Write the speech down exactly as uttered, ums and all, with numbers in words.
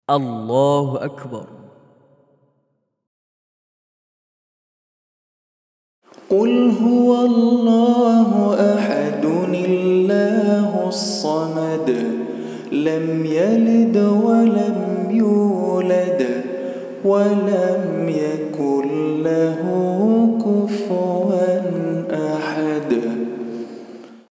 الله أكبر. قل هو الله أحد الله الصمد لم يلد ولم يولد ولم يكن